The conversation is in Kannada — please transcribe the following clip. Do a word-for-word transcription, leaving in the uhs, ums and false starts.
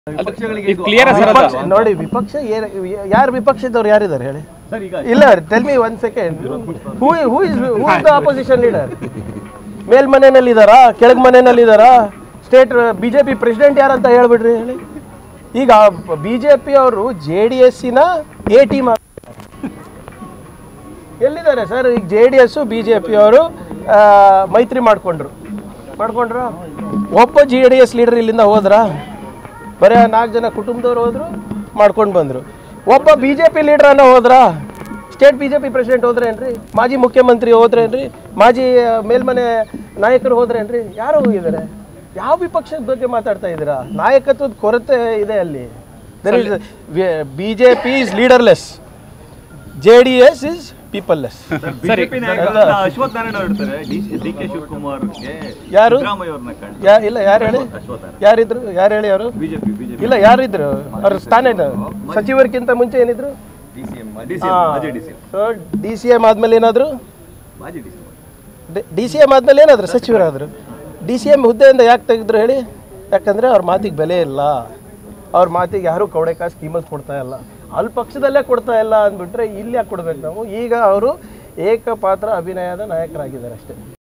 ಕ್ಲಿಯರ್ ನೋಡಿ ವಿಪಕ್ಷ ಯಾರು ವಿಪಕ್ಷದವ್ರು ಯಾರಿದ್ದಾರೆ ಹೇಳಿ ಇಲ್ಲ tell me one second who who is who is the opposition leader ಮೇಲ್ಮನೆಯಲ್ಲಿ ಇದ್ದಾರಾ ಕೆಳಗ್ ಮನೆಯಲ್ಲಿ ಇದ್ದಾರಾ ಸ್ಟೇಟ್ ಬಿಜೆಪಿ ಪ್ರೆಸಿಡೆಂಟ್ ಯಾರಂತ ಹೇಳ್ಬಿಡ್ರಿ ಹೇಳಿ ಈಗ ಬಿಜೆಪಿ ಅವರು ಜೆ ಡಿ ಎಸ್ಸಿನ ಎ ಟೀಮ್ ಎಲ್ಲಿದ್ದಾರೆ ಸರ್ ಈಗ ಜೆ ಡಿ ಎಸ್ ಬಿಜೆಪಿ ಅವರು ಮೈತ್ರಿ ಮಾಡ್ಕೊಂಡ್ರು ಮಾಡ್ಕೊಂಡ್ರು ಒಬ್ಬ ಜೆ ಡಿ ಎಸ್ ಲೀಡರ್ ಇಲ್ಲಿಂದ ಹೋದ್ರಾ ಬರೀ ನಾಲ್ಕು ಜನ ಕುಟುಂಬದವ್ರು ಹೋದ್ರು ಮಾಡ್ಕೊಂಡು ಬಂದರು ಒಬ್ಬ ಬಿ ಜೆ ಪಿ ಲೀಡ್ರನ್ನ ಹೋದ್ರಾ state B J P president ಹೋದ್ರೇನ್ರಿ ಮಾಜಿ ಮುಖ್ಯಮಂತ್ರಿ ಹೋದ್ರೇನ್ರಿ ಮಾಜಿ ಮೇಲ್ಮನೆ ನಾಯಕರು ಹೋದ್ರೇನ್ರಿ ಯಾರು ಹೋಗಿದ್ದಾರೆ ಯಾವ ವಿಪಕ್ಷದ ಬಗ್ಗೆ ಮಾತಾಡ್ತಾ ಇದ್ದೀರಾ ನಾಯಕತ್ವದ ಕೊರತೆ ಇದೆ ಅಲ್ಲಿ there is B J P is leaderless J D S is peopleless ಯಾರು ಇಲ್ಲ ಯಾರು ಹೇಳಿ ಯಾರಿದ್ರು ಯಾರು ಹೇಳಿ ಅವರು ಇಲ್ಲ ಯಾರಿದ್ರು ಅವ್ರ ಸ್ಥಾನ ಸಚಿವರಿಗಿಂತ ಮುಂಚೆ ಏನಿದ್ರು ಡಿ ಸಿ ಎಂ ಆದ್ಮೇಲೆ ಏನಾದ್ರು ಡಿ ಸಿ ಎಂ ಆದ್ಮೇಲೆ ಏನಾದ್ರು ಸಚಿವರಾದ್ರು ಡಿ ಸಿ ಎಂ ಹುದ್ದೆಯಿಂದ ಯಾಕೆ ತೆಗೆದ್ರು ಹೇಳಿ ಯಾಕಂದ್ರೆ ಅವ್ರ ಮಾತಿಗೆ ಬೆಲೆ ಇಲ್ಲ ಅವ್ರ ಮಾತಿಗೆ ಯಾರು ಕವಡೆಕಾಸು ಕೀಮತ್ ಕೊಡ್ತಾ ಇಲ್ಲ ಅಲ್ಲಿ ಪಕ್ಷದಲ್ಲೇ ಕೊಡ್ತಾ ಇಲ್ಲ ಅಂದ್ಬಿಟ್ರೆ ಇಲ್ಲಿ ಯಾಕೆ ಕೊಡ್ಬೇಕು ನಾವು ಈಗ ಅವರು ಏಕಪಾತ್ರ ಅಭಿನಯದ ನಾಯಕರಾಗಿದ್ದಾರೆ ಅಷ್ಟೇ.